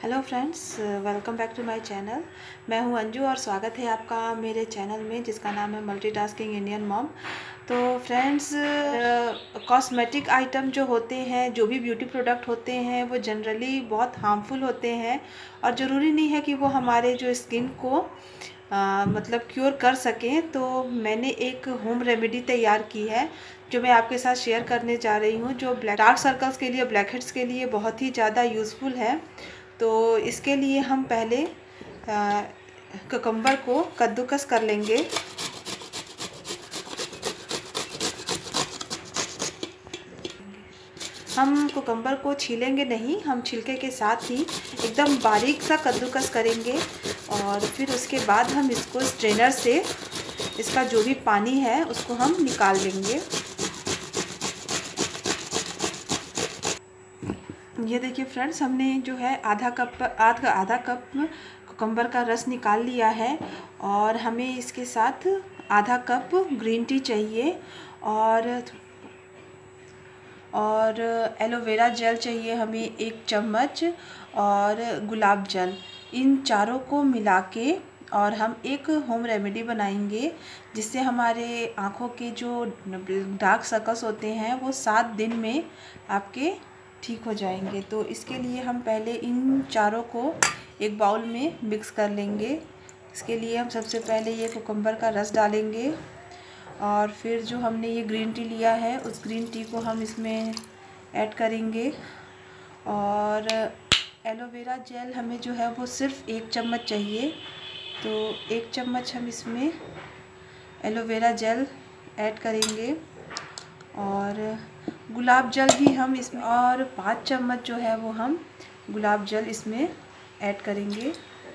Hello friends, welcome back to my channel. मैं हूं अंजू और स्वागत है आपका मेरे चैनल में जिसका नाम है मल्टीटास्किंग इंडियन मॉम। तो फ्रेंड्स, कॉस्मेटिक आइटम जो होते हैं, जो भी ब्यूटी प्रोडक्ट होते हैं, वो जनरली बहुत हार्मफुल होते हैं और ज़रूरी नहीं है कि वो हमारे जो स्किन को मतलब क्योर कर सकें। तो मैंने एक होम रेमेडी तैयार की है जो मैं आपके साथ शेयर करने जा रही हूँ, जो डार्क सर्कल्स के लिए, ब्लैक हेड्स के लिए बहुत ही ज़्यादा यूज़फुल है। तो इसके लिए हम पहले कुकम्बर को कद्दूकस कर लेंगे। हम कुकम्बर को छीलेंगे नहीं, हम छिलके के साथ ही एकदम बारीक सा कद्दूकस करेंगे और फिर उसके बाद हम इसको स्ट्रेनर से इसका जो भी पानी है उसको हम निकाल लेंगे। ये देखिए फ्रेंड्स, हमने जो है आधा कप कुकम्बर का रस निकाल लिया है और हमें इसके साथ आधा कप ग्रीन टी चाहिए और एलोवेरा जेल चाहिए हमें 1 चम्मच और गुलाब जल। इन चारों को मिला के और हम एक होम रेमेडी बनाएंगे जिससे हमारे आँखों के जो डार्क सर्कल्स होते हैं वो 7 दिन में आपके ठीक हो जाएंगे। तो इसके लिए हम पहले इन चारों को एक बाउल में मिक्स कर लेंगे। इसके लिए हम सबसे पहले ये कुकम्बर का रस डालेंगे और फिर जो हमने ये ग्रीन टी लिया है उस ग्रीन टी को हम इसमें ऐड करेंगे और एलोवेरा जेल हमें जो है वो सिर्फ 1 चम्मच चाहिए। तो 1 चम्मच हम इसमें एलोवेरा जेल ऐड करेंगे और गुलाब जल भी हम इसमें और 5 चम्मच जो है वो हम गुलाब जल इसमें ऐड करेंगे।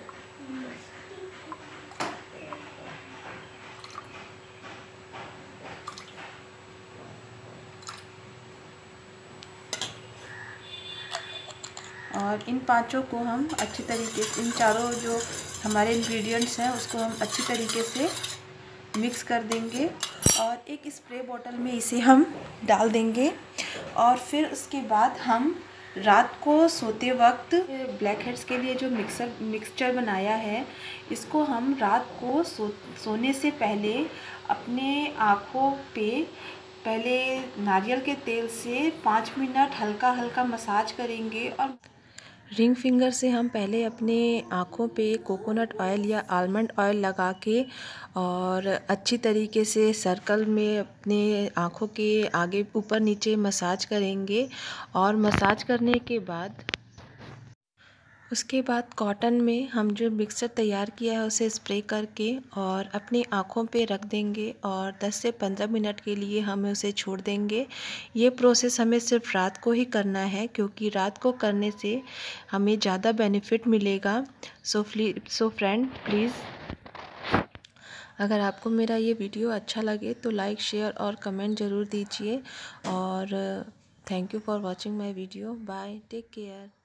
और इन पांचों को हम अच्छी तरीके से, इन चारों जो हमारे इंग्रेडिएंट्स हैं उसको हम अच्छी तरीके से मिक्स कर देंगे और एक स्प्रे बॉटल में इसे हम डाल देंगे। और फिर उसके बाद हम रात को सोते वक्त ब्लैक हेड्स के लिए जो मिक्सचर बनाया है इसको हम रात को सोने से पहले अपने आँखों पे पहले नारियल के तेल से 5 मिनट हल्का हल्का मसाज करेंगे और रिंग फिंगर से हम पहले अपने आँखों पे कोकोनट ऑयल या आलमंड ऑयल लगा के और अच्छी तरीके से सर्कल में अपने आँखों के आगे ऊपर नीचे मसाज करेंगे और मसाज करने के बाद उसके बाद कॉटन में हम जो मिक्सचर तैयार किया है उसे स्प्रे करके और अपनी आँखों पे रख देंगे और 10 से 15 मिनट के लिए हम उसे छोड़ देंगे। ये प्रोसेस हमें सिर्फ रात को ही करना है क्योंकि रात को करने से हमें ज़्यादा बेनिफिट मिलेगा। सो फ्रेंड प्लीज़, अगर आपको मेरा ये वीडियो अच्छा लगे तो लाइक, शेयर और कमेंट ज़रूर दीजिए और thank you for watching my video. Bye, take care.